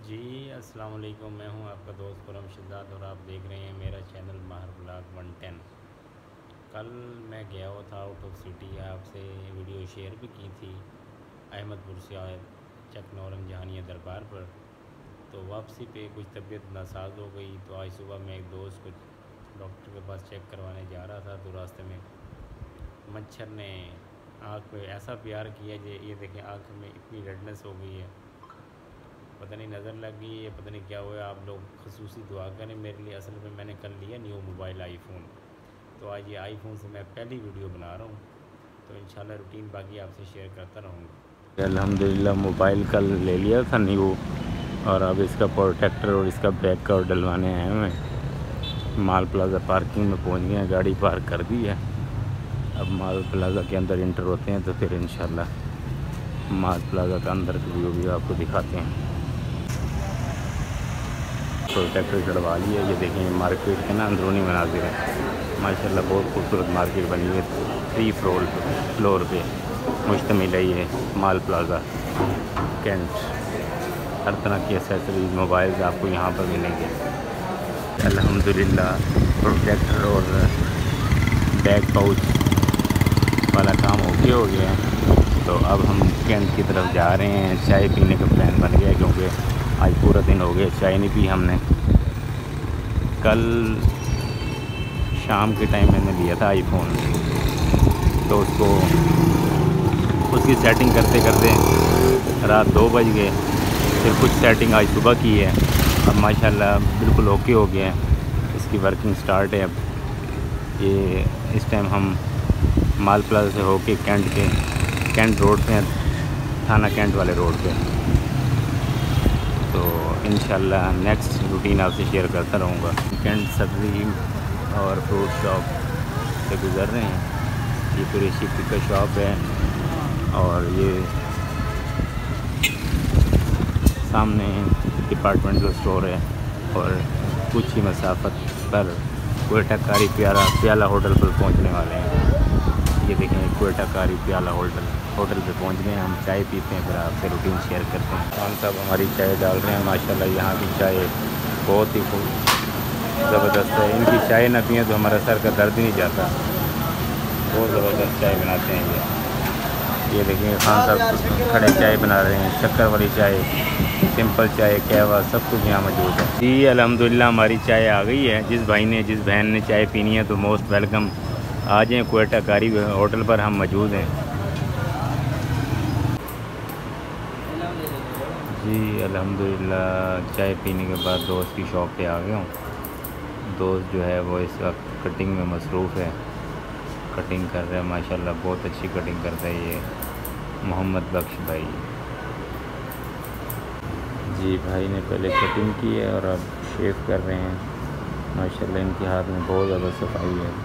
जी अस्सलाम वालेकुम। मैं हूं आपका दोस्त खुरम शहजाद और आप देख रहे हैं मेरा चैनल माहर ब्लॉग 110। कल मैं गया हुआ था आउट ऑफ सिटी, आपसे वीडियो शेयर भी की थी अहमदपुर से चकनौरंग जहानिया दरबार पर। तो वापसी पे कुछ तबीयत नासाज हो गई, तो आज सुबह मैं एक दोस्त को डॉक्टर के पास चेक करवाने जा रहा था, तो रास्ते में मच्छर ने आँख पे ऐसा प्यार किया कि ये देखें आँख में इतनी रेडनेस हो गई है, पता नहीं नज़र लग गई है, पता नहीं क्या हुआ। आप लोग खसूसी दुआ करें मेरे लिए। असल में मैंने कल लिया न्यू मोबाइल आईफोन, तो आज ये आईफोन से मैं पहली वीडियो बना रहा हूँ, तो इंशाल्लाह रूटीन बाकी आपसे शेयर करता रहूँगा। अल्हम्दुलिल्लाह मोबाइल कल ले लिया था न्यू, और अब इसका प्रोटेक्टर और इसका बैक कवर डलवाने आए हुए हैं। माल प्लाजा पार्किंग में पहुँच गए हैं, गाड़ी पार्क कर दी है। अब माल प्लाजा के अंदर इंटर होते हैं तो फिर इंशाल्लाह माल प्लाजा का अंदर की व्यू भी आपको दिखाते हैं। प्रोटेक्टर चढ़वा लिया। ये देखें मार्केट के ना अंदरूनी मनाजिर है माशाल्लाह, बहुत खूबसूरत मार्केट बनी है। 3 फ्लोर पे मुश्तमिल है ये माल प्लाजा कैंट। हर तरह की एसेसरीज मोबाइल्स आपको यहाँ पर मिलेंगे। अल्हम्दुलिल्लाह प्रोटेक्टर और बैक पाउच वाला काम ओके हो गया है। तो अब हम कैंट की तरफ जा रहे हैं। चाय पीने का प्लान बन गया है, क्योंकि आज पूरा दिन हो गया चाय नहीं पी हमने। कल शाम के टाइम मैंने लिया था आईफोन, तो उसकी सेटिंग करते करते रात 2 बज गए। फिर कुछ सेटिंग आज सुबह की है, अब माशाल्लाह बिल्कुल ओके हो गया है। इसकी वर्किंग स्टार्ट है। अब ये इस टाइम हम माल प्लाजा से होके कैंट रोड पे हैं, थाना कैंट वाले रोड पे। तो इंशाल्लाह नेक्स्ट रूटीन आपसे शेयर करता रहूँगा। कैंट सब्ज़ी और फ्रूट शॉप से गुज़र रहे हैं। ये कुरैशी पिका शॉप है, और ये सामने डिपार्टमेंटल स्टोर है, और कुछ ही मसाफत पर क्वेटा कारी प्याला होटल पर पहुंचने वाले हैं। ये देखें क्वेटा कारी प्याला होटल पे पहुंच गए हैं। हम चाय पीते हैं, फिर आपसे रूटीन शेयर करते हैं। खान साहब हमारी चाय डाल रहे हैं। माशाल्लाह यहाँ की चाय बहुत ही ज़बरदस्त है। इनकी चाय ना पिए तो हमारा सर का दर्द ही नहीं जाता। बहुत ज़बरदस्त चाय बनाते हैं ये देखें खान साहब खड़े चाय बना रहे हैं। शक्कर वाली चाय, सिंपल चाय, कहवा, सब कुछ यहाँ मौजूद है। जी अल्हम्दुलिल्लाह हमारी चाय आ गई है। जिस बहन ने चाय पीनी है तो मोस्ट वेलकम, आ जाएँ। क्वेटा कारी होटल पर हम मौजूद हैं। जी अल्हम्दुलिल्लाह चाय पीने के बाद दोस्त की शॉप पे आ गया हूँ। दोस्त जो है वो इस वक्त कटिंग में मसरूफ़ है, कटिंग कर रहे हैं। माशाल्लाह बहुत अच्छी कटिंग करता है ये मोहम्मद बख्श भाई। जी भाई ने पहले कटिंग की है और अब शेव कर रहे हैं। माशाल्लाह इनके हाथ में बहुत ज़्यादा सफाई है।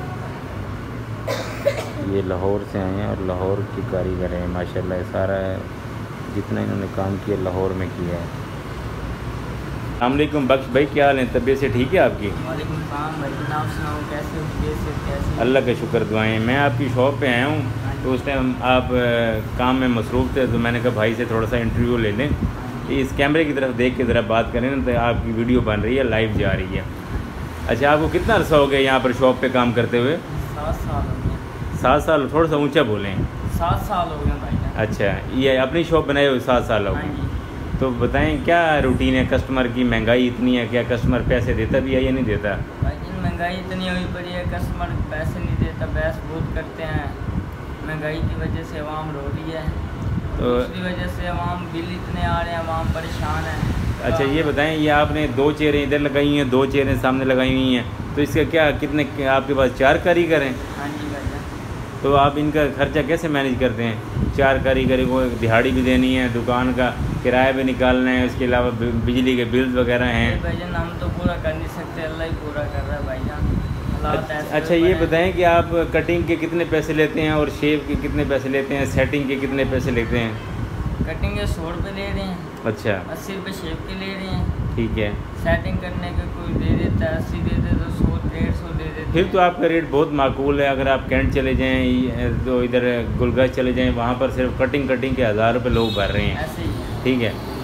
ये लाहौर से आए हैं और लाहौर की कारीगर हैं। माशाल्लाह सारा जितना इन्होंने काम किया लाहौर में किया है। अस्सलाम वालेकुम बख्श भाई, क्या हाल है? तबीयत से ठीक है आपकी? वालेकुम सलाम भाई, नाम सुनाओ, कैसे हो? कैसे? अल्लाह का शुक्र, दुआएं। मैं आपकी शॉप पे आया हूँ, तो उस टाइम आप काम में मसरूफ़ थे, तो मैंने कहा भाई से थोड़ा सा इंटरव्यू ले लें। इस कैमरे की तरफ देख के ज़रा बात करें ना, तो आपकी वीडियो बन रही है, लाइव जा रही है। अच्छा, आपको कितना अर्सा हो गया यहाँ पर शॉप पे काम करते हुए? 7 साल हो गए। 7 साल? थोड़ा सा ऊँचा बोलें। 7 साल हो गए भाई। अच्छा, ये अपनी शॉप बनाए हुए 7 साल हो गए। तो बताएं क्या रूटीन है? कस्टमर की महंगाई इतनी है, क्या कस्टमर पैसे देता भी है या नहीं देता? भाई महंगाई इतनी हुई पड़ी है, कस्टमर पैसे नहीं देता, बहस बहुत करते हैं। महंगाई की वजह से आवाम रो रही है, तो उसकी वजह से आवाम बिल इतने आ रहे हैं, आवाम परेशान है। अच्छा ये बताएं, ये आपने 2 चेयरें इधर लगाई हैं, 2 चेयरें सामने लगाई हुई हैं, तो इसका क्या कितने आपके पास 4 कारीगर हैं? हाँ जी भाई। तो आप इनका खर्चा कैसे मैनेज करते हैं? 4 कारीगर को दिहाड़ी भी देनी है, दुकान का किराया भी निकालना है, उसके अलावा बिजली के बिल्स वगैरह हैं। भाईजान हम तो पूरा कर नहीं सकते, अल्लाह ही पूरा कर रहा है भाईजान। अच्छा ये बताएं कि आप कटिंग के कितने पैसे लेते हैं और शेव के कितने पैसे लेते हैं, सेटिंग के कितने पैसे लेते हैं? कटिंग के 100 रुपये ले रहे हैं। अच्छा, 80 रुपये शेव के ले रहे हैं। ठीक है। सेटिंग करने के कोई दे देता है 80 दे दे, तो 100 150 दे देते। फिर तो आपका रेट बहुत माकूल है। अगर आप कैंट चले जाएँ तो इधर गुलगश चले जाएँ, वहाँ पर सिर्फ कटिंग के 1000 रुपये लोग भर रहे हैं। ऐसे ही है। ठीक है,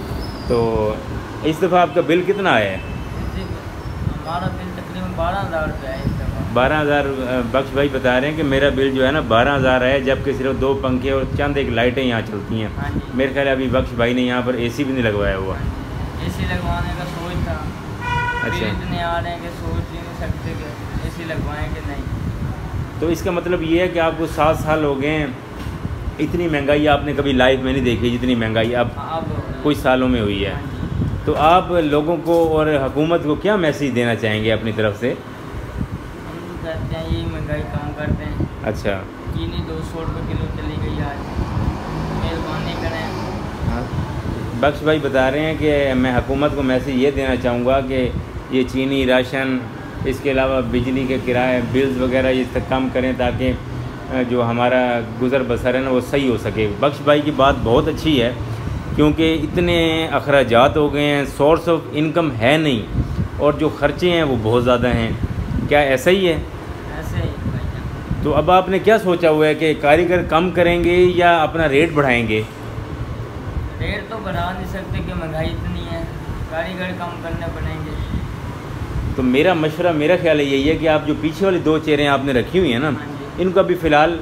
तो इस दफ़ा आपका बिल कितना आया है? हमारा बिल तकरीबन 12,000 रुपये है इस दफ़ा। 12,000। बख्श भाई बता रहे हैं कि मेरा बिल जो है ना 12,000 है, जबकि सिर्फ 2 पंखे और चंद एक लाइटें यहाँ चलती हैं। हाँ जी। मेरे ख्याल अभी बख्श भाई ने यहाँ पर AC भी नहीं लगवाया हुआ। AC लगवाने का सोच था। अच्छा। बिल इतने आ रहे हैं कि सोच ही नहीं सकते कि AC लगवाएं कि नहीं। तो इसका मतलब ये है कि आपको 7 साल हो गए हैं, इतनी महंगाई आपने कभी लाइफ में नहीं देखी जितनी महंगाई अब कुछ सालों में हुई है। तो आप लोगों को और हुकूमत को क्या मैसेज देना चाहेंगे अपनी तरफ से? हम तो कहते हैं यही महंगाई कम कर दें। अच्छा। चीनी 200 रुपये किलो चली गई आज, मेहरबानी करें। हाँ, बख्श भाई बता रहे हैं कि मैं हुकूमत को मैसेज ये देना चाहूँगा कि ये चीनी, राशन, इसके अलावा बिजली के किराए, बिल्स वगैरह ये सब कम करें ताकि जो हमारा गुज़र बसर है ना वो सही हो सके। बख्श भाई की बात बहुत अच्छी है, क्योंकि इतने अखराजात हो गए हैं, सोर्स ऑफ इनकम है नहीं, और जो ख़र्चे हैं वो बहुत ज़्यादा हैं। क्या ऐसा ही है? ऐसे ही भाई। तो अब आपने क्या सोचा हुआ है कि कारीगर कम करेंगे या अपना रेट बढ़ाएंगे? रेट तो बढ़ा नहीं सकते कि महंगाई इतनी है, कारीगर कम करने पड़ेंगे। तो मेरा मशवरा, मेरा ख्याल यही है कि आप जो पीछे वाली 2 चेयरें आपने रखी हुई हैं ना, इनको अभी फ़िलहाल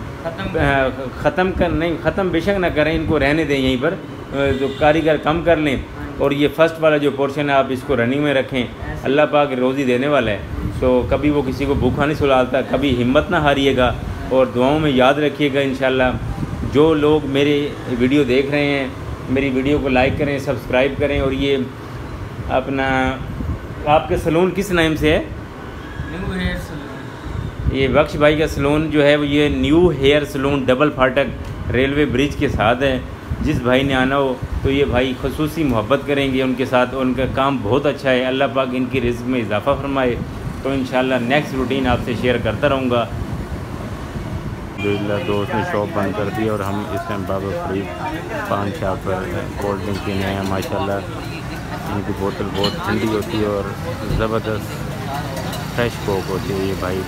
ख़त्म बेशक ना करें, इनको रहने दें यहीं पर, जो कारीगर कम कर लें, और ये फर्स्ट वाला जो पोर्शन है आप इसको रनिंग में रखें। अल्लाह पाक रोज़ी देने वाला है, तो कभी वो किसी को भूखा नहीं सुलाता। कभी हिम्मत ना हारिएगा और दुआओं में याद रखिएगा इंशाल्लाह। जो लोग मेरे वीडियो देख रहे हैं, मेरी वीडियो को लाइक करें, सब्सक्राइब करें। और ये अपना आपके सलून किस नाम से है? New hair salon. ये बख्श भाई का सलून जो है वो ये न्यू हेयर सलून डबल फाटक रेलवे ब्रिज के साथ है। जिस भाई ने आना हो तो ये भाई खुसूसी मोहब्बत करेंगे उनके साथ, उनका काम बहुत अच्छा है। अल्लाह पाक इनकी रिज़्क़ में इजाफ़ा फरमाए। तो इंशाल्लाह नेक्स्ट रूटीन आपसे शेयर करता रहूँगा। अल्हम्दुलिल्लाह दोस्त ने शॉप बंद कर दी और हम इस टाइम बाबा फरीद पान शॉप पर कोल्ड ड्रिंक पीने हैं। माशाल्लाह इनकी बोतल बहुत ठंडी होती है और ज़बरदस्त फ्रेश कोक होती है। ये भाई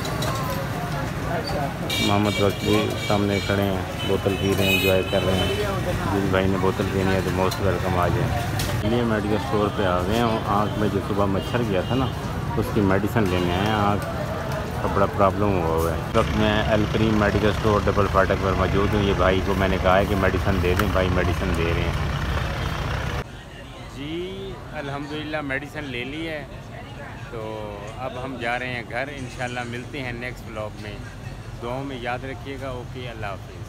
मोहम्मद वक्त भी सामने खड़े हैं, बोतल पी रहे हैं, एंजॉय कर रहे हैं। जिस भाई ने बोतल पीनी है तो मोस्ट वेलकम आ जाए। इसलिए मेडिकल स्टोर पे आ गए हैं। आँख में जो सुबह मच्छर गया था ना, उसकी मेडिसिन लेने आए हैं। आँख का बड़ा प्रॉब्लम हुआ है। इस वक्त मैं एलकरीम मेडिकल स्टोर डबल फाटक पर मौजूद हूँ। ये भाई को मैंने कहा है कि मेडिसिन दे दें, भाई मेडिसिन दे रहे हैं जी। अल्हम्दुलिल्लाह मेडिसिन ले ली है, तो अब हम जा रहे हैं घर। इंशाल्लाह मिलते हैं नेक्स्ट व्लॉग में। दुआओं में याद रखिएगा। ओके, अल्लाह हाफ़िज़।